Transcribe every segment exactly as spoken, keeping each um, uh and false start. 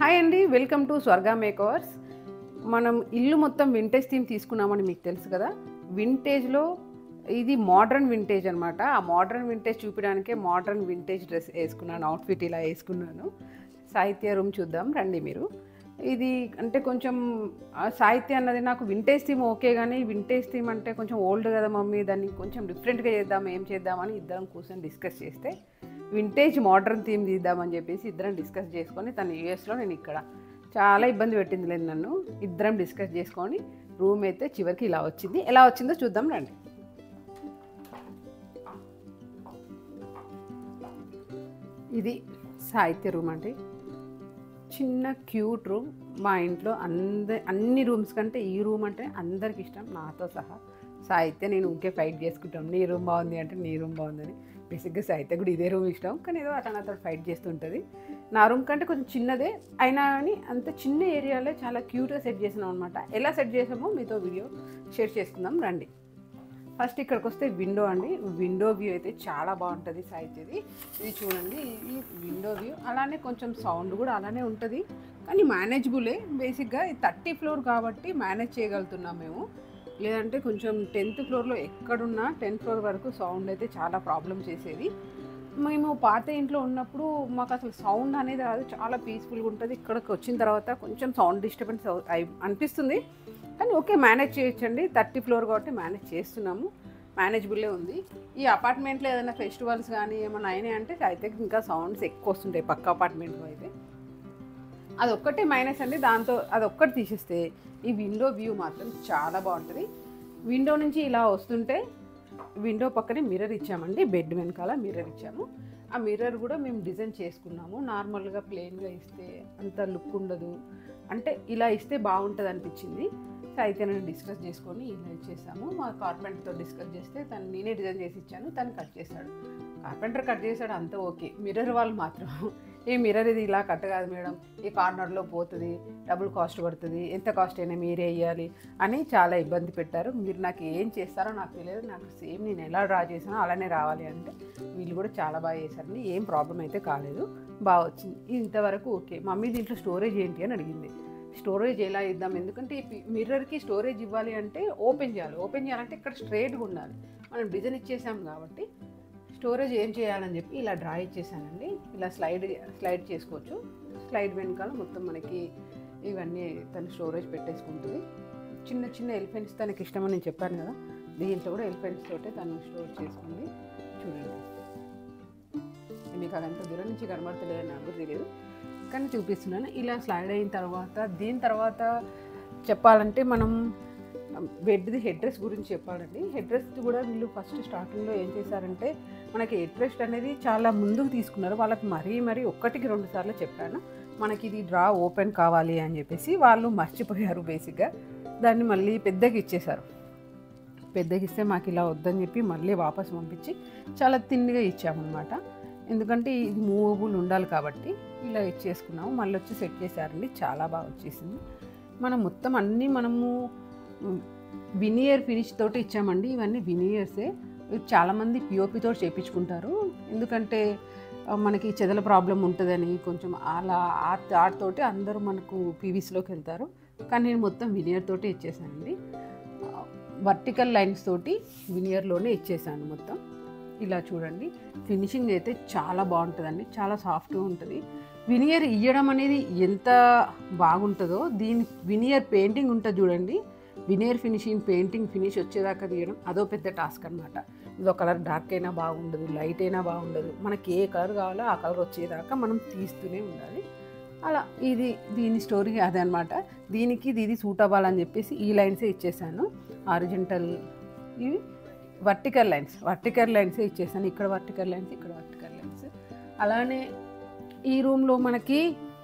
Hi అండి, welcome to స్వర్గా makeovers. మనం ఇల్లు మొత్తం వింటేజ్ థీమ్ తీసుకున్నామని మీకు తెలుసు కదా. వింటేజ్లో ఇది మోడ్రన్ వింటేజ్ అనమాట. ఆ మోడ్రన్ వింటేజ్ చూపించడానికే మోడ్రన్ వింటేజ్ డ్రెస్ వేసుకున్నాను, అవుట్ఫిట్ ఇలా వేసుకున్నాను. సాహిత్య రూమ్ చూద్దాం రండి మీరు. ఇది అంటే కొంచెం సాహిత్య అన్నది నాకు వింటేజ్ థీమ్ ఓకే, కానీ వింటేజ్ థీమ్ అంటే కొంచెం ఓల్డ్ కదా మమ్మీ, దాన్ని కొంచెం డిఫరెంట్గా చేద్దాం, ఏం చేద్దామని ఇద్దరం కూర్చొని డిస్కస్ చేస్తే వింటేజ్ మోడర్న్ థీమ్ తీద్దామని చెప్పేసి ఇద్దరం డిస్కస్ చేసుకొని, తను యూఎస్లో నేను ఇక్కడ, చాలా ఇబ్బంది పెట్టింది లేదు నన్ను. ఇద్దరం డిస్కస్ చేసుకొని రూమ్ అయితే చివరికి ఇలా వచ్చింది. ఎలా వచ్చిందో చూద్దాం రండి. ఇది సాహిత్య రూమ్ అండి, చిన్న క్యూట్ రూమ్. మా ఇంట్లో అంద అన్ని రూమ్స్ కంటే ఈ రూమ్ అంటే అందరికి ఇష్టం, నాతో సహా. సాహిత్య నేను ఊరికే ఫైట్ చేసుకుంటాం, నీ రూమ్ బాగుంది అంటే నీ రూమ్ బాగుందని. బేసిక్గా సాహిత్య కూడా ఇదే రూమ్ ఇష్టం, కానీ ఏదో అతను అతను ఫైట్ చేస్తుంటుంది. నా రూమ్ కంటే కొంచెం చిన్నదే అయినా కానీ అంత చిన్న ఏరియాలో చాలా క్యూట్గా సెట్ చేసినాం అనమాట. ఎలా సెట్ చేసామో మీతో వీడియో షేర్ చేసుకుందాం రండి. ఫస్ట్ ఇక్కడికి వస్తే విండో అండి. విండో వ్యూ అయితే చాలా బాగుంటుంది సాహిత్యది. ఇది చూడండి, ఈ విండో వ్యూ. అలానే కొంచెం సౌండ్ కూడా అలానే ఉంటుంది, కానీ మేనేజబులే. బేసిక్గా ఈ థర్టీ ఫ్లోర్ కాబట్టి మేనేజ్ చేయగలుగుతున్నాం మేము. లేదంటే కొంచెం టెన్త్ ఫ్లోర్లో ఎక్కడున్నా టెన్త్ ఫ్లోర్ వరకు సౌండ్ అయితే చాలా ప్రాబ్లం చేసేది. మేము పాత ఇంట్లో ఉన్నప్పుడు మాకు అసలు సౌండ్ అనేది రాదు, చాలా పీస్ఫుల్గా ఉంటుంది. ఇక్కడికి వచ్చిన తర్వాత కొంచెం సౌండ్ డిస్టర్బెన్స్ అనిపిస్తుంది, కానీ ఓకే మేనేజ్ చేయొచ్చండి. థర్టీ ఫ్లోర్ కాబట్టి మేనేజ్ చేస్తున్నాము, మేనేజబుల్లే ఉంది. ఈ అపార్ట్మెంట్లో ఏదైనా ఫెస్టివల్స్ కానీ ఏమైనా అయినాయి అంటే అయితే ఇంకా సౌండ్స్ ఎక్కువ వస్తుంటాయి పక్క అపార్ట్మెంట్లో అయితే. అదొక్కటే మైనస్ అండి, దాంతో అదొక్కటి తీసేస్తే ఈ విండో వ్యూ మాత్రం చాలా బాగుంటుంది. విండో నుంచి ఇలా వస్తుంటే విండో పక్కనే మిర్రర్ ఇచ్చామండి, బెడ్ వెనకాల మిర్రర్ ఇచ్చాము. ఆ మిర్రర్ కూడా మేము డిజైన్ చేసుకున్నాము. నార్మల్గా ప్లెయిన్గా ఇస్తే అంత లుక్ ఉండదు, అంటే ఇలా ఇస్తే బాగుంటుంది అనిపించింది. సో అయితే నేను డిస్కస్ చేసుకొని ఇలా ఇచ్చేసాము. మా కార్పెంటర్తో డిస్కస్ చేస్తే తను నేనే డిజైన్ చేసి ఇచ్చాను, తను కట్ చేశాడు. కార్పెంటర్ కట్ చేశాడు అంతా ఓకే, మిర్రర్ వాళ్ళు మాత్రం ఏ మిర్రర్ ఇది ఇలా కట్ కాదు మేడం, ఈ కార్నర్లో పోతుంది, డబుల్ కాస్ట్ పడుతుంది, ఎంత కాస్ట్ అయినా మీరే వేయాలి అని చాలా ఇబ్బంది పెట్టారు. మీరు నాకు ఏం చేస్తారో నాకు తెలియదు, నాకు సేమ్ నేను ఎలా డ్రా చేసానో అలానే రావాలి అంటే వీళ్ళు కూడా చాలా బాగా చేశారండి. ఏం ప్రాబ్లం అయితే కాలేదు, బాగా వచ్చింది. ఇంతవరకు ఓకే. మమ్మీ దీంట్లో స్టోరేజ్ ఏంటి అని అడిగింది. స్టోరేజ్ ఎలా ఇద్దాం, ఎందుకంటే ఈ మిర్రర్కి స్టోరేజ్ ఇవ్వాలి అంటే ఓపెన్ చేయాలి. ఓపెన్ చేయాలంటే ఇక్కడ స్ట్రైట్గా ఉండాలి, మనం డిజైన్ ఇచ్చేసాం కాబట్టి స్టోరేజ్ ఏం చేయాలని చెప్పి ఇలా డ్రా ఇచ్చేసానండి. ఇలా స్లైడ్ స్లైడ్ చేసుకోవచ్చు. స్లైడ్ వెనకాల మొత్తం మనకి ఇవన్నీ తను స్టోరేజ్ పెట్టేసుకుంటుంది. చిన్న చిన్న ఎలిఫెంట్స్ తనకి ఇష్టమని నేను చెప్పాను కదా, దీంట్లో కూడా ఎలిఫెంట్స్ తోటే తను స్టోర్ చేసుకుంది. చూడండి, మీకు అదంతా దూరం నుంచి కనబడతలేదు, నాకు కూడా తెలియదు కానీ చూపిస్తున్నాను. ఇలా స్లైడ్ అయిన తర్వాత దీని తర్వాత చెప్పాలంటే మనం బెడ్ది హెడ్ రెస్ట్ గురించి చెప్పాలండి. హెడ్ రెస్ట్ కూడా వీళ్ళు ఫస్ట్ స్టార్టింగ్లో ఏం చేశారంటే మనకి హెడ్ రెస్ట్ అనేది చాలా ముందుకు తీసుకున్నారు. వాళ్ళకి మరీ మరీ ఒక్కటికి రెండు సార్లు చెప్పాను మనకి ఇది డ్రా ఓపెన్ కావాలి అని చెప్పేసి, వాళ్ళు మర్చిపోయారు. బేసిక్గా దాన్ని మళ్ళీ పెద్దగా ఇచ్చేశారు. పెద్దగా ఇస్తే మాకు ఇలా వద్దని చెప్పి మళ్ళీ వాపస్ పంపించి చాలా తిన్నిగా ఇచ్చామన్నమాట. ఎందుకంటే ఇది మూవబుల్ ఉండాలి కాబట్టి ఇలా ఇచ్చేసుకున్నాము. మళ్ళీ వచ్చి సెట్ చేశారండి, చాలా బాగా వచ్చేసింది. మనం మొత్తం అన్నీ మనము వినియర్ ఫినిష్ తోటి ఇచ్చామండి. ఇవన్నీ వినియర్సే. చాలామంది పిఓపితో చేయించుకుంటారు, ఎందుకంటే మనకి చెదల ప్రాబ్లం ఉంటుందని కొంచెం అలా ఆ థాట్తోటి అందరూ మనకు పీవీసీలోకి వెళ్తారు. కానీ నేను మొత్తం వినియర్ తోటి ఇచ్చేసానండి. వర్టికల్ లైన్స్ తోటి వినియర్లోనే ఇచ్చేసాను మొత్తం. ఇలా చూడండి, ఫినిషింగ్ అయితే చాలా బాగుంటుందండి, చాలా సాఫ్ట్గా ఉంటుంది. వినియర్ ఇవ్వడం అనేది ఎంత బాగుంటుందో, దీని వినియర్ పెయింటింగ్ ఉంటుంది చూడండి, వినియర్ ఫినిషింగ్ పెయింటింగ్ ఫినిష్ వచ్చేదాకా తీయడం అదో పెద్ద టాస్క్ అనమాట. ఇదో కలర్ డార్క్ అయినా బాగుండదు, లైట్ అయినా బాగుండదు, మనకి ఏ కలర్ కావాలో ఆ కలర్ వచ్చేదాకా మనం తీస్తూనే ఉండాలి. అలా ఇది దీని స్టోరీ అదే అనమాట. దీనికి ఇది సూట్ అవ్వాలని చెప్పేసి ఈ లైన్సే ఇచ్చేసాను. హారిజంటల్ ఇవి వర్టికల్ లైన్స్ వర్టికల్ లైన్సే ఇచ్చేసాను. ఇక్కడ వర్టికల్ లైన్స్, ఇక్కడ వర్టికల్ లైన్స్. అలానే ఈ రూమ్లో మనకి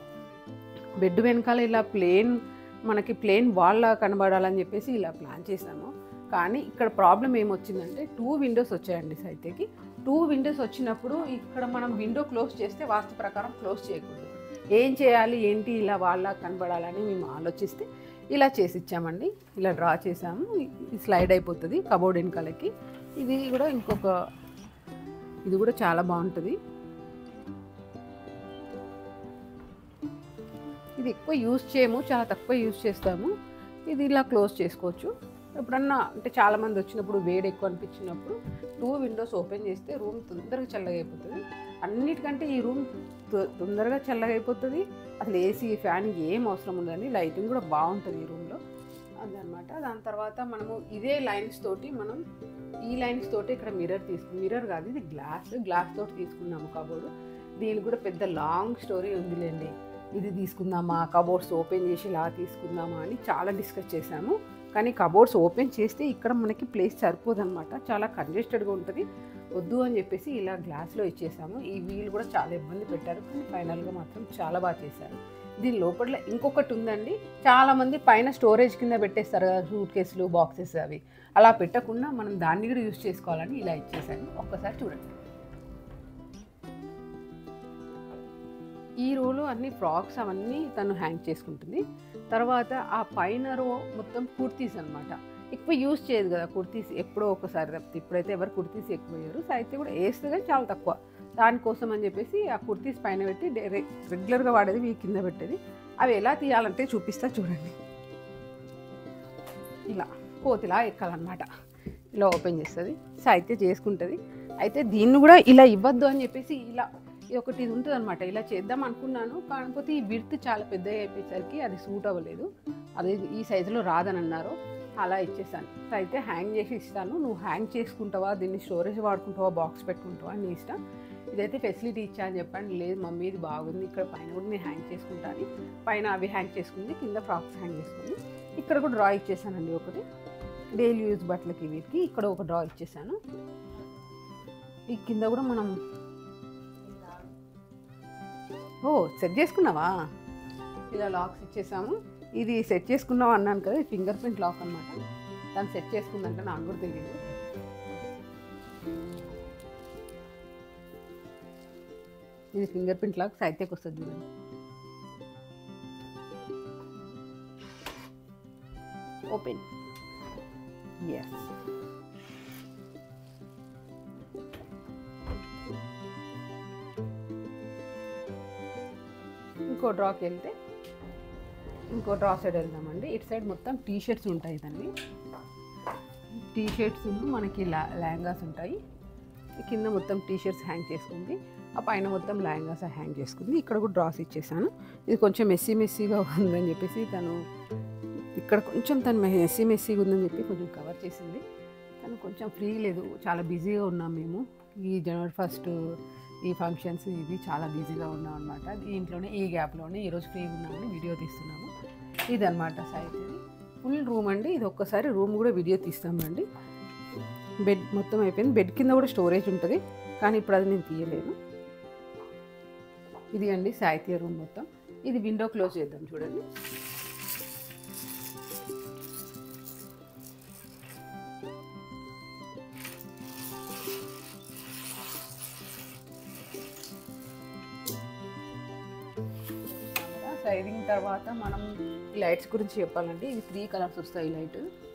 బెడ్ వెనకాల ఇలా ప్లేన్ మనకి ప్లేన్ వాల్ కనబడాలని చెప్పేసి ఇలా ప్లాన్ చేసాము. కానీ ఇక్కడ ప్రాబ్లం ఏమొచ్చిందంటే టూ విండోస్ వచ్చాయండి సైతేకి. టూ విండోస్ వచ్చినప్పుడు ఇక్కడ మనం విండో క్లోజ్ చేస్తే వాస్తు ప్రకారం క్లోజ్ చేయకూడదు. ఏం చేయాలి ఏంటి ఇలా వాళ్ళ కనబడాలని మేము ఆలోచిస్తే ఇలా చేసి ఇచ్చామండి. ఇలా డ్రా చేసాము, స్లైడ్ అయిపోతుంది కబోర్డ్ వెనకాలకి. ఇది కూడా ఇంకొక ఇది కూడా చాలా బాగుంటుంది. ఇది ఎక్కువ యూజ్ చేయము, చాలా తక్కువ యూజ్ చేస్తాము. ఇది ఇలా క్లోజ్ చేసుకోవచ్చు. ఎప్పుడన్నా అంటే చాలామంది వచ్చినప్పుడు వేడి ఎక్కువ అనిపించినప్పుడు టూ విండోస్ ఓపెన్ చేస్తే రూమ్ తొందరగా చల్లగా అయిపోతుంది. అన్నిటికంటే ఈ రూమ్ తొందరగా చల్లగా అయిపోతుంది. అసలు ఏసీ ఫ్యాన్ ఏం అవసరం ఉండదండి. లైటింగ్ కూడా బాగుంటుంది ఈ రూమ్లో, అదనమాట. దాని తర్వాత మనము ఇదే లైన్స్ తోటి మనం ఈ లైన్స్ తోటి ఇక్కడ మిర్రర్ తీసుకు మిర్రర్ కాదు, ఇది గ్లాస్ గ్లాస్ తోటి తీసుకున్నాము కబోర్డు. దీనికి కూడా పెద్ద లాంగ్ స్టోరీ ఉందిలేండి. ఇది తీసుకుందామా, కబోర్డ్స్ ఓపెన్ చేసి ఇలా తీసుకుందామా అని చాలా డిస్కస్ చేశాము. కానీ కబోర్డ్స్ ఓపెన్ చేస్తే ఇక్కడ మనకి ప్లేస్ సరిపోదన్నమాట, చాలా కంజెస్టెడ్గా ఉంటుంది. వద్దు అని చెప్పేసి ఇలా గ్లాస్లో ఇచ్చేసాము. ఈ వీల్ కూడా చాలా ఇబ్బంది పెట్టారు, కానీ ఫైనల్గా మాత్రం చాలా బాగా చేశారు. దీని లోపల ఇంకొకటి ఉందండి. చాలామంది పైన స్టోరేజ్ కింద పెట్టేస్తారు కదా సూట్ కేసులు, బాక్సెస్, అవి అలా పెట్టకుండా మనం దాన్ని కూడా యూజ్ చేసుకోవాలని ఇలా ఇచ్చేసాను. ఒక్కసారి చూడండి. ఈ రోలో అన్ని ఫ్రాక్స్ అవన్నీ తను హ్యాంగ్ చేసుకుంటుంది. తర్వాత ఆ పైన రో మొత్తం కుర్తీస్ అనమాట. ఎక్కువ యూజ్ చేయదు కదా కుర్తీస్, ఎప్పుడో ఒకసారి తప్పితే. ఇప్పుడైతే ఎవరు కుర్తీస్ ఎక్కువ వేయరు. అయితే కూడా వేస్తే కానీ చాలా తక్కువ. దానికోసం అని చెప్పేసి ఆ కుర్తీస్ పైన పెట్టి రెగ్యులర్గా వాడేది వీ కింద పెట్టేది. అవి ఎలా తీయాలంటే చూపిస్తా చూడండి. ఇలా కోతిలా ఎక్కాలన్నమాట. ఇలా ఓపెన్ చేస్తుంది, అయితే చేసుకుంటుంది. అయితే దీన్ని కూడా ఇలా ఇవ్వద్దు అని చెప్పేసి ఇలా ఇది ఒకటి ఇది ఉంటుంది అనమాట. ఇలా చేద్దాం అనుకున్నాను, కాకపోతే ఈ విడ్త్ చాలా పెద్దగా అయిపోయేసరికి అది సూట్ అవ్వలేదు. అది ఈ సైజులో రాదని అన్నారు, అలా ఇచ్చేసాను. అయితే హ్యాంగ్ చేసి ఇస్తాను, నువ్వు హ్యాంగ్ చేసుకుంటావా, దీన్ని స్టోరేజ్ వాడుకుంటావా, బాక్స్ పెట్టుకుంటావా నీ ఇష్టం. ఇదైతే ఫెసిలిటీ ఇచ్చా అని చెప్పండి. లేదు మమ్మీ ఇది బాగుంది, ఇక్కడ పైన కూడా నేను హ్యాంగ్ చేసుకుంటాను. పైన అవి హ్యాంగ్ చేసుకుంది, కింద ఫ్రాక్స్ హ్యాంగ్ చేసుకుంది. ఇక్కడ కూడా డ్రా ఇచ్చేసానండి ఒకటి, డైలీ యూజ్ బట్టలకి వీటికి. ఇక్కడ ఒక డ్రా ఇచ్చేసాను. ఈ కింద కూడా మనం ఓ సెట్ చేసుకున్నావా, ఇలా లాక్స్ ఇచ్చేసాము. ఇది సెట్ చేసుకున్నావు అన్నాను కదా, ఇది ఫింగర్ ప్రింట్ లాక్ అనమాట. దాన్ని సెట్ చేసుకుందంటే నాకు కూడా తెలియదు. ఇది ఫింగర్ ప్రింట్ లాక్ సైతేకి వస్తుంది చూడండి. Open, yes. ఇంకో డ్రాకి వెళ్తే ఇంకో డ్రా సైడ్ వెళ్దామండి. ఇటు సైడ్ మొత్తం టీ షర్ట్స్ ఉంటాయి. దాన్ని టీ షర్ట్స్ మనకి లా లెహంగాస్ ఉంటాయి. కింద మొత్తం టీ షర్ట్స్ హ్యాంగ్ చేసుకుంది, ఆ పైన మొత్తం లెహంగాస్ హ్యాంగ్ చేసుకుంది. ఇక్కడ కూడా డ్రాస్ ఇచ్చేసాను. ఇది కొంచెం మెస్సీ మెస్సీగా ఉందని చెప్పేసి తను ఇక్కడ కొంచెం తను మెస్సీ మెస్సీగా ఉందని చెప్పి కొంచెం కవర్ చేసింది. తను కొంచెం ఫ్రీ లేదు, చాలా బిజీగా ఉన్నాం మేము. ఈ జనవరి ఫస్ట్ ఈ ఫంక్షన్స్ ఇది చాలా బిజీగా ఉన్నాం అనమాట. దీంట్లోనే ఈ గ్యాప్లోనే ఈరోజు ఫ్రీగా ఉన్నామని వీడియో తీస్తున్నాము. ఇదనమాట సైజ్. ఇది ఫుల్ రూమ్ అండి. ఇది ఒక్కసారి రూమ్ కూడా వీడియో తీస్తామండి. బెడ్ మొత్తం అయిపోయింది. బెడ్ కింద కూడా స్టోరేజ్ ఉంటుంది, కానీ ఇప్పుడు అది నేను తీయలేను. ఇది అండి సాయితీయ రూమ్ మొత్తం. ఇది విండో క్లోజ్ చేద్దాం చూడండి. సైడింగ్ తర్వాత మనం ఈ లైట్స్ గురించి చెప్పాలంటే ఇవి త్రీ కలర్స్ వస్తాయి. లైట్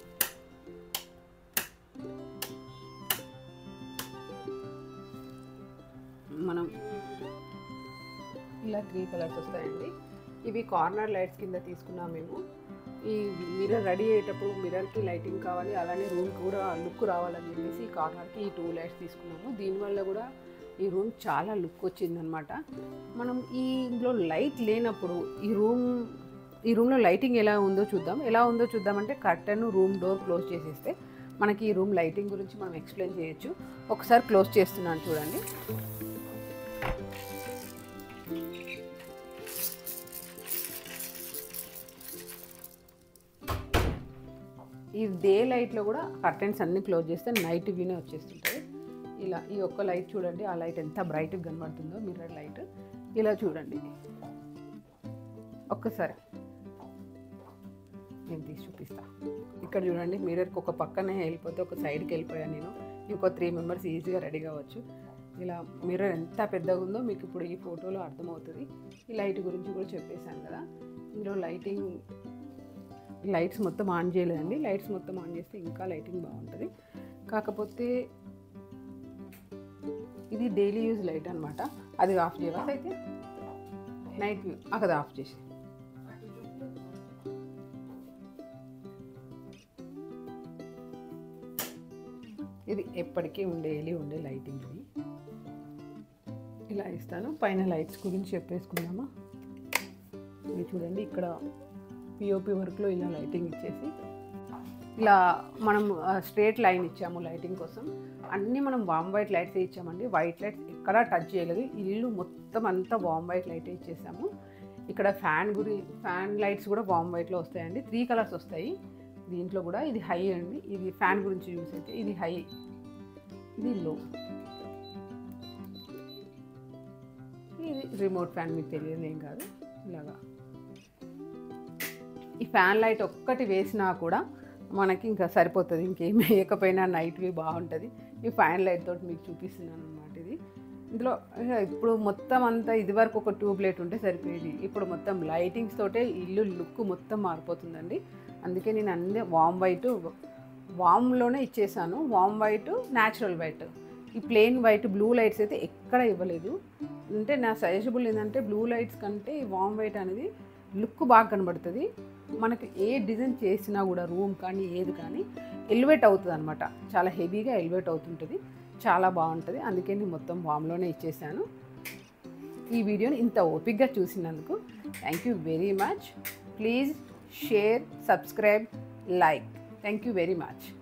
మనం ఇలా త్రీ కలర్స్ వస్తాయండి. ఇవి కార్నర్ లైట్స్ కింద తీసుకున్నాం మేము. ఈ మిర్రర్ రెడీ అయ్యేటప్పుడు మిర్రర్కి లైటింగ్ కావాలి, అలానే రూమ్కి కూడా లుక్ రావాలని చెప్పేసి ఈ కార్నర్కి ఈ టూ లైట్స్ తీసుకున్నాము. దీనివల్ల కూడా ఈ రూమ్ చాలా లుక్ వచ్చిందనమాట. మనం ఈ ఇందులో లైట్ లేనప్పుడు ఈ రూమ్ ఈ రూమ్లో లైటింగ్ ఎలా ఉందో చూద్దాం. ఎలా ఉందో చూద్దామంటే కర్టన్, రూమ్ డోర్ క్లోజ్ చేసేస్తే మనకి ఈ రూమ్ లైటింగ్ గురించి మనం ఎక్స్ప్లెయిన్ చేయొచ్చు. ఒకసారి క్లోజ్ చేస్తున్నాను చూడండి. ఈ డే లైట్లో కూడా కర్టెన్స్ అన్నీ క్లోజ్ చేస్తే నైట్ వ్యూనే వచ్చేస్తుంటుంది. ఇలా ఈ ఒక్క లైట్ చూడండి, ఆ లైట్ ఎంత బ్రైట్గా కనబడుతుందో మిర్రర్ లైట్. ఇలా చూడండి ఒక్కసారి, నేను తీసి చూపిస్తా. ఇక్కడ చూడండి మిర్రర్కి ఒక పక్కనే వెళ్ళిపోతే ఒక సైడ్కి వెళ్ళిపోయాను నేను. ఇంకో త్రీ మెంబర్స్ ఈజీగా రెడీ కావచ్చు. ఇలా మిర్రర్ ఎంత పెద్దగా ఉందో మీకు ఇప్పుడు ఈ ఫోటోలో అర్థమవుతుంది. ఈ లైట్ గురించి కూడా చెప్పేశాను కదా. ఇందులో లైటింగ్ లైట్స్ మొత్తం ఆన్ చేయలేదండి. లైట్స్ మొత్తం ఆన్ చేస్తే ఇంకా లైటింగ్ బాగుంటుంది. కాకపోతే ఇది డైలీ యూజ్ లైట్ అనమాట. అది ఆఫ్ చేయవా అయితే నైట్ వ్యూ, అక్కడ ఆఫ్ చేసి ఇది ఎప్పటికీ ఉండేది ఉండే లైటింగ్. ఇది ఇలా ఇస్తాను. పైన లైట్స్ గురించి చెప్పేసుకుందామా. ఇది చూడండి, ఇక్కడ పిఓపి వర్క్లో ఇలా లైటింగ్ ఇచ్చేసి ఇలా మనం స్ట్రేట్ లైన్ ఇచ్చాము లైటింగ్ కోసం. అన్నీ మనం వామ్ వైట్ లైట్స్ ఇచ్చామండి. వైట్ లైట్స్ ఎక్కడా టచ్ చేయలేదు. ఇల్లు మొత్తం అంతా వామ్ వైట్ లైట్ ఇచ్చేసాము. ఇక్కడ ఫ్యాన్ గురి ఫ్యాన్ లైట్స్ కూడా వామ్ వైట్లో వస్తాయండి. త్రీ కలర్స్ వస్తాయి దీంట్లో కూడా. ఇది హై అండి. ఇది ఫ్యాన్ గురించి యూస్ అయితే ఇది హై, ఇది లో. ఇది రిమోట్ ఫ్యాన్, మీకు తెలియదు ఏం కాదు. ఇలాగా ఈ ఫ్యాన్ లైట్ ఒక్కటి వేసినా కూడా మనకి ఇంకా సరిపోతుంది. ఇంకేం వేయకపోయినా నైట్వి బాగుంటుంది. ఈ ఫ్యాన్ లైట్ తోటి మీకు చూపిస్తున్నాను అనమాట. ఇది ఇందులో ఇప్పుడు మొత్తం అంతా ఇది వరకు ఒక ట్యూబ్ లైట్ ఉంటే సరిపోయేది. ఇప్పుడు మొత్తం లైటింగ్స్ తోటే ఇల్లు లుక్ మొత్తం మారిపోతుందండి. అందుకే నేను అన్నీ వామ్ వైట్ వామ్లోనే ఇచ్చేసాను. Warm white, natural white. ఈ ప్లెయిన్ వైట్ బ్లూ లైట్స్ అయితే ఎక్కడ ఇవ్వలేదు. అంటే నా సజెషబుల్ ఏంటంటే బ్లూ లైట్స్ కంటే ఈ వామ్ వైట్ అనేది లుక్ బాగా కనబడుతుంది. మనకి ఏ డిజైన్ చేసినా కూడా రూమ్ కానీ ఏది కానీ ఎలివేట్ అవుతుంది అనమాట. చాలా హెవీగా ఎలివేట్ అవుతుంటుంది, చాలా బాగుంటుంది. అందుకే నేను మొత్తం వామ్లోనే ఇచ్చేసాను. ఈ వీడియోని ఇంత ఓపిక్గా చూసినందుకు thank you very much. Please share, subscribe, like. Thank you very much.